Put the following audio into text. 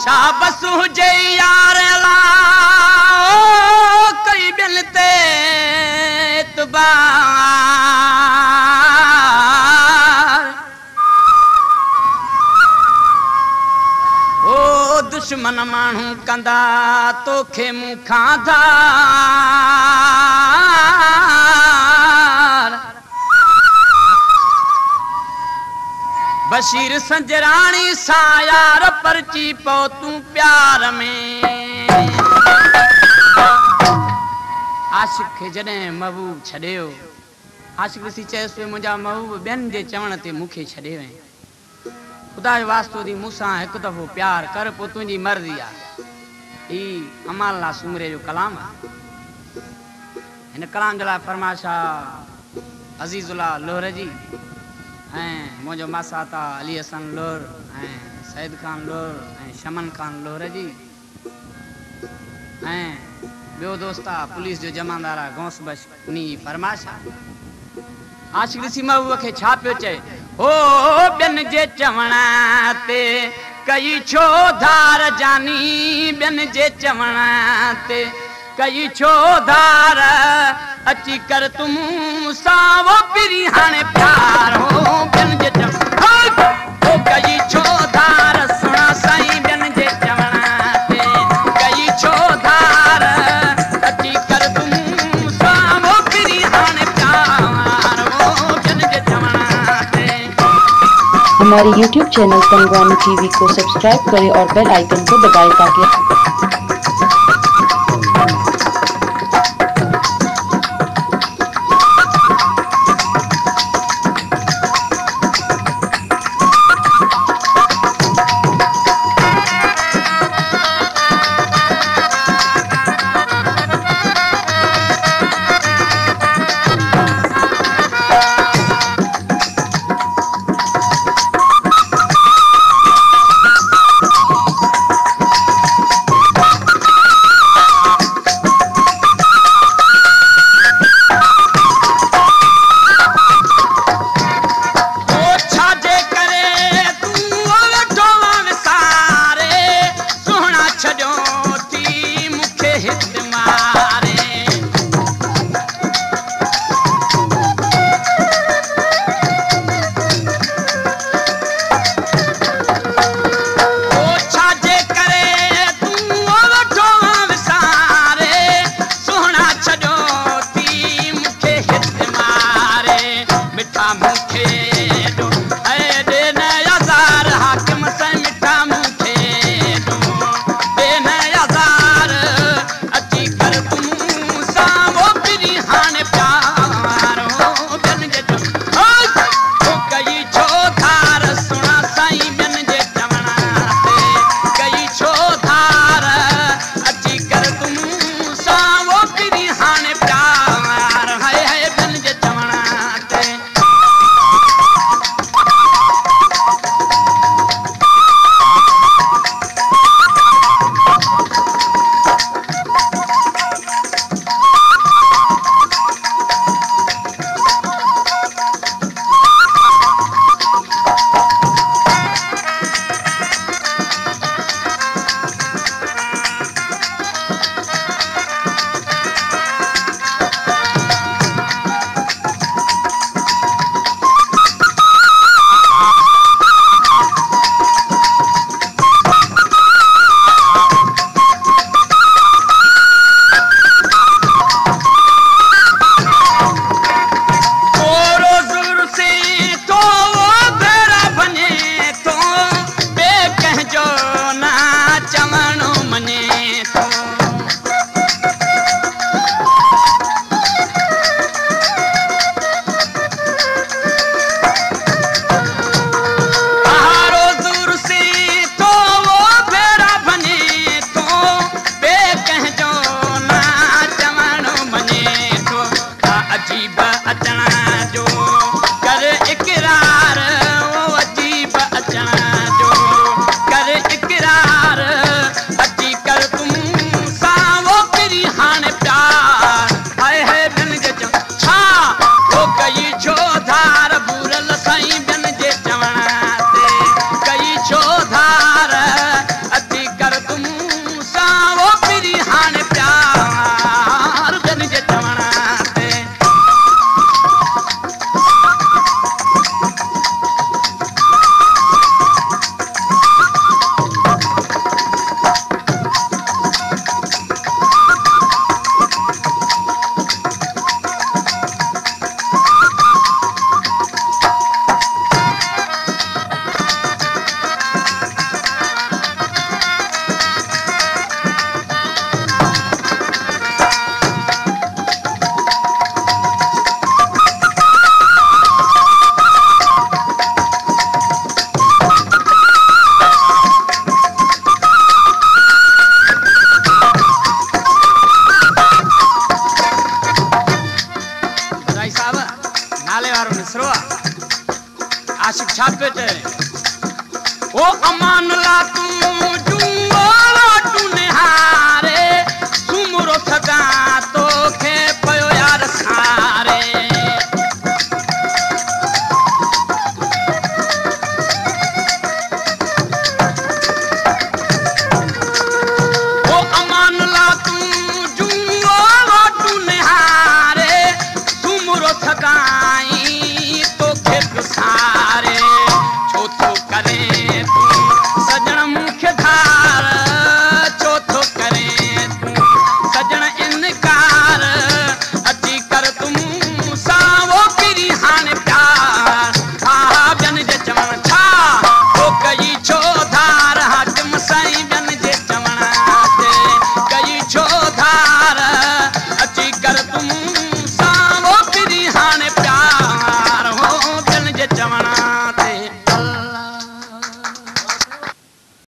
शाबस हुजे यार ला कई बिन ते एतबार ओ दुश्मन माण्हू कंदा तोखे मूंखां धार बशीर संजराणी सां यार परची पौ तूं प्यार में आशिक खे जॾहिं महबूब छॾियो आशिक ॾिसी चयसि पियो मुंहिंजा महबूब ॿियनि जे चवण ते मूंखे छॾे वई ख़ुदा जो वास्तो दी मूंसां हिकु दफ़ो प्यार कर पोइ तुंहिंजी मर्ज़ी आहे ही अमाल्ला सूमरे जो कलाम आहे हिन कलाम जे लाइ फरमाशा अज़ीज़ुल्ला लोहर जी ऐं मुंहिंजो मासाता अली हसन लोहर ऐं सईद खान लोहर ऐं शमन खान लोहर जी ऐं ॿियो दोस्त आहे पुलिस जो जमादार आहे गौस बश उन जी फरमाइश आहे आशिक ॾिसी महबूब खे छा पियो चए हो ॿियनि जे चवण ते कई छो धार जानी ॿियनि जे चवण ते कई छो धार अची कर तुम सावो पिरी हाणे प्यार हो ॿियनि जे चवण हो कई छो धार सुणा साईं ॿियनि जे चवण ते कई छो धार अची कर तुम सावो पिरी हाणे प्यार हो ॿियनि जे चवण ते। हमारे YouTube चैनल तंगवानी टीवी को सब्सक्राइब करें और बेल आइकन को दबाएं ताकि ओ अमान ला तू जुओ तू निहारे सुमरो थका तो खे पयो यार सारे ओ अमान ला तू जुओ तू निहारे सुमरो थकाई तो खे सारे छो तो करे